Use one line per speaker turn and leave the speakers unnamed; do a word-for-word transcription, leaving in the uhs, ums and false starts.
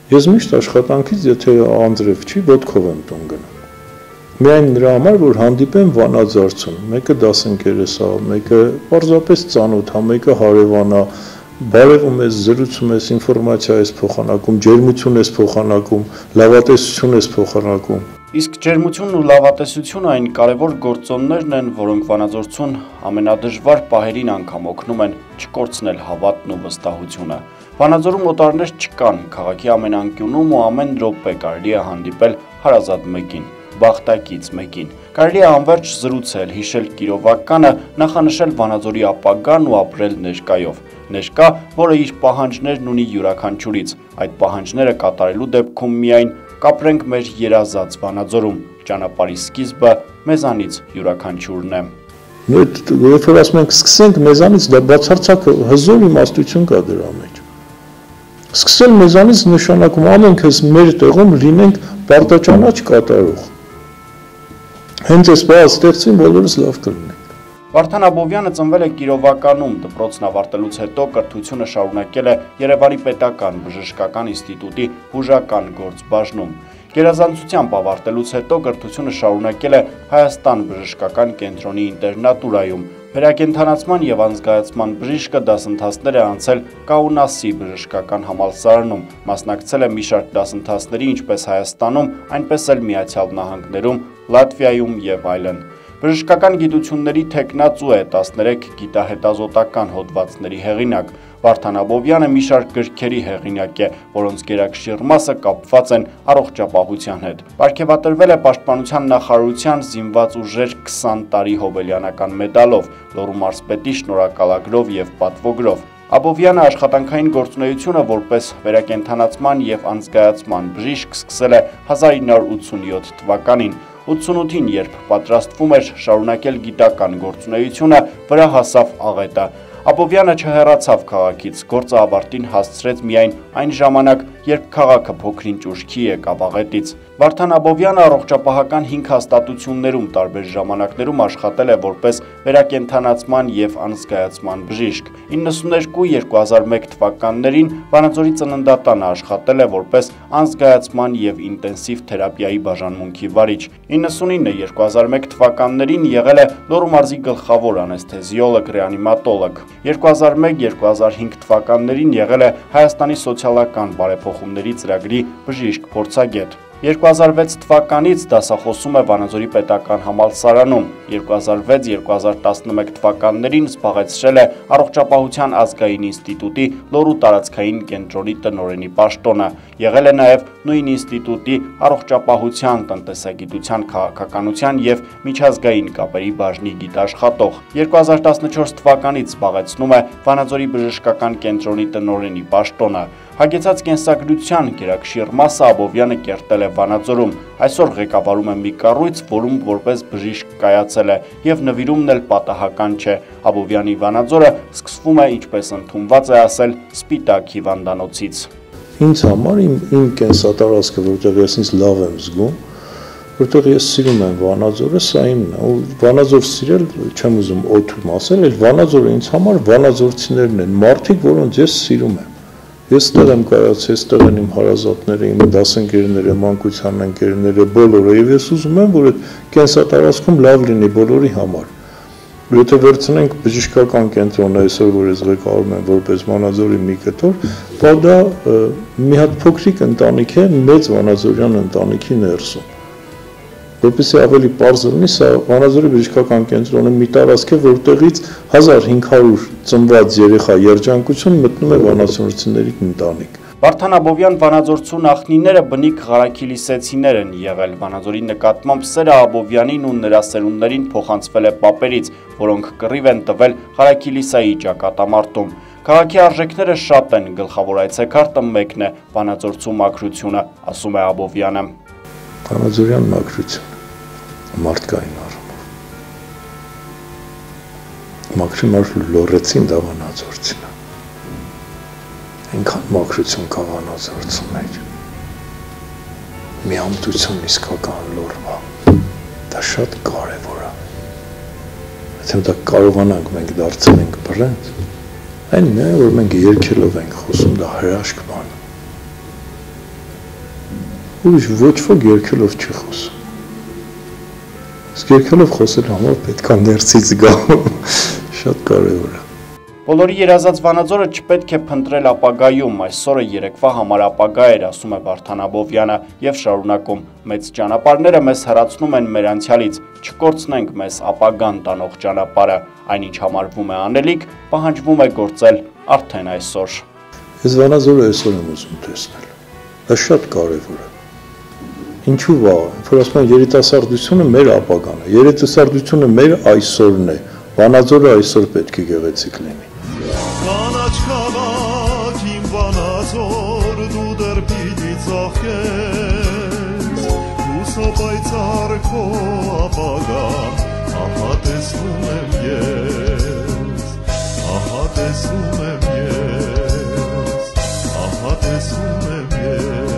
Ես միշտ աշխատանքից, եթե անձրև չի, ոտքով եմ տուն գնում։ Միայն նրա համար, որ հանդիպեմ Վանաձորցում, մեկը դասընկերս է, մեկը պարզապես ծանոթ է, մեկը հարևան է, բարևում ես, զրուցում ես, ինֆորմացիա ես փոխանակում, ջերմություն ես փոխանակում, լավատեսություն ես փոխանակում։
Իսկ ջերմությունն ու լավատեսությունը այն կարևոր գործոններն են, որոնք Վանաձորցուն ամենադժվար պահերին անգամ օգնում են չկորցնել հավատն ու վստահությունը։ Վանաձորում օտարներ չկան, քաղաքի ամեն անկյունում ու ամեն րոպե կարելի է հանդիպել հարազատ մեկին, բախտակից մեկին։ Կարելի է անverջ զրուցել, հիշել կիրովականը, նախանշել Վանաձորի ապագան ու ապրել ներկայով։ Ներկա, որը իր պահանջներն ունի յուրաքանչյուրից, այդ պահանջները կատարելու դեպքում միայն կապրենք մեր երազած Վանաձորում, ճանապարհի սկիզբը մեզանից յուրաքանչյուրն է։
Երբ որ ասում ենք սկսենք մեզանից, դա բացարձակ հզոր իմաստություն կա դրա մեջ։ Սկսել մեզանից նշանակում ամենք ես մեր տեղում լինենք պարտաճանաչ կատարող։ Հենց այս բանը ստեղծին բոլորս լավ կլինենք։
Վարդան Աբովյանը ծնվել է Կիրովականում, դպրոցն ավարտելուց հետո կրթությունը շարունակել է Երևանի պետական բժշկական ինստիտուտի բուժական գործբաժնում։ Գերազանցությամբ ավարտելուց հետո կրթությունը շարունակել է Հայաստան բժշկական կենտրոնի ինտերնատուրայում։ Վերակենդանացման և անզգայացման բժիշկը դասընթացներ է անցել Կաունասի բժշկական համալսարանում, մասնակցել է մի շարք դասընթացների ինչպես Հայաստանում, այնպես էլ Միացյալ Նահանգներում, Լատվիայում և այլն։ Բժշկական գիտությունների թեկնածու է, տասներեք գիտահետազոտական հոդվածների հեղինակ։ Վարդան Աբովյանը մի շարք գրքերի հեղինակ է, որոնց գերակշիռ մասը կապված են առողջապահության հետ։ Պարգևատրվել է Պաշտպանության նախարարության զինված ուժեր քսան տարի հոբելյանական մեդալով, Լոռու մարզպետի շնորհակալագրով և պատվոգրով։ Աբովյանը աշխատանքային գործունեությունը որպես վերակենդանացման և անզգայացման բժիշկ սկսել է հազար ինը հարյուր ութսունյոթ թվականին։ ութսունութին, երբ պատրաստվում էր շարունակել գիտական գործունեությունը, վրա հասավ աղետը։ Աբովյանը չհեռացավ քաղաքից, գործը ավարտին հասցրեց միայն այն ժամանակ, երբ քաղաքը փոքրինչ ուշքի եկավ աղետից։ Վարդան Աբովյանը առողջապահական հինգ հաստատություններում տարբեր ժամանակներում աշխատել է որպես վերակենդանացման և անզգայացման բժիշկ։ իննսուններկու երկու հազար մեկ թվականներին Վանաձորի ծննդատանը աշխատել է որպես անզգայացման և ինտենսիվ թերապիայի բաժանմունքի վարիչ։ իննսունինը երկու հազար մեկ թվականներին եղել է Լոռու մարզի գլխավոր անեսթեզիոլոգ, ռեանիմատոլոգ։ երկու հազար մեկ երկու հազար հինգ թվականներին եղել է Հայաստանի սոցիալական բարեփոխումների ծրագրի բժիշկ փորձագետ։ երկու հազար վեց թվականից դասախոսում է Վանաձորի պետական համալսարանում, երկու հազար վեց երկու հազար տասնմեկ թվականներին զբաղեցրել է Առողջապահության ազգային ինստիտուտի Լոռու տարածքային կենտրոնի տնօրենի պաշտոնը, եղել է նաև նույն ինստիտուտի առողջապահության, տնտեսագիտության, քաղաքականության և միջազգային կապերի բաժնի գիտաշխատող։ երկու հազար տասնչորս թվականից զբաղեցնում է Վանաձորի բժշկական կենտրոնի տնօրենի պաշտոնը։ Հագեցած կենսագրության գերակշիռ մասը Աբովյանը կերտել է Վանաձորում, այսօր ղեկավարում է մի կառույց, որում որպես բժիշկ կայացել է, և նվիրումն էլ պատահական չէ։ Աբովյանի Վանաձորը սկսվում է, ինչպես ընդունված է ասել, սպիտակ հիվանդանոցից։
Ինձ համար իմ, իմ կենսատարածքը, որտեղ ես ինձ լավ եմ զգում, որտեղ ես սիրում եմ Վանաձորը, սա իմն է, ու Վանաձոր սիրել չեմ ուզում օդում ասել, այլ Վանաձորը ինձ համար վանաձորցիներն են, մարդիկ, որոնց ես սիրում եմ։ Ես տեղ եմ կայացել, այստեղ են իմ հարազատները, իմ դասընկերները, մանկության ընկերները, բոլորը, եւ ես ուզում եմ, որ այդ կենսատարածքում լավ լինի բոլորի համար։ Եթե վերցնենք բժշկական կենտրոնը, այսօր որ ես ղեկավարում եմ որպես Վանաձորի մի կտոր, դա մի հատ փոքրիկ ընտանիք է մեծ վանաձորյան ընտանիքի ներսում։ Որպեսզի ավելի պարզ լինի, սա Վանաձորի բժշկական կենտրոնը մի տարածք է, որտեղից հազար հինգ հարյուր ծնված երեխա երջանկություն մտնում է վանաձորցիների ընտանիք։
Վարդան Աբովյան Վանաձորցու նախնիները բնիկ ղարաքիլիսեցիներ են եղել։ Վանաձորի նկատմամբ սերը Աբովյանին ու նրա սերունդներին փոխանցվել է պապերից, որոնք կռիվ են տվել Ղարաքիլիսայի ճակատամարտում։ Քաղաքի արժեքները շատ են, գլխավոր այցեքարտը մեկն է՝ Վանաձորցու մաքրությունը, ասում է Աբովյանը։
Վանաձորյան մաքրություն, մարդկային առումով։ Մաքրի մարդ լոռեցին դա Վանաձորցին է։ Այնքան մաքրություն կա Վանաձորցում մեջ։ Մի ամտություն իսկական լոռվա, դա շատ կարևոր է։ Եթե դա կարողանանք մենք դարձնել ենք բրենդ, այն նույնը որ մենք երկելով ենք խոսում, դա հրաշք բան է։ ուրիշ ոչ ոք երկելով չի խոսում։ Իսկ երկելով խոսել համար պետք է ներսից գա, շատ կարևոր է։
Բոլորի երազած Վանաձորը չպետք է փնտրել ապագայում, այսօրը երեկվա համար ապագա էր, ասում է Վարդան Աբովյանը եւ շարունակում. մեծ ճանապարհները մեզ հեռացնում են մեր անցյալից, չկորցնենք մեզ ապագան տանող ճանապարհը, այնինչ համարվում է անելիք, պահանջվում է գործել արդեն այսօր։
Ես Վանաձորը այսօր եմ ուզում տեսնել։ Դա շատ կարևոր է։ Ինչու վաղ, որ ասում են երիտասարդությունը մեր ապագան է, երիտասարդությունը մեր այսօրն է, Վանաձորը այսօր պետք է գեղեցիկ լինի։
Կանաչ քաղաք իմ Վանաձոր դու դեռ պիտի ծաղկես Հուսապայծառ քո ապագան ահա տեսնում եմ ես Ահա տեսնում եմ ես Ահա տեսնում եմ ես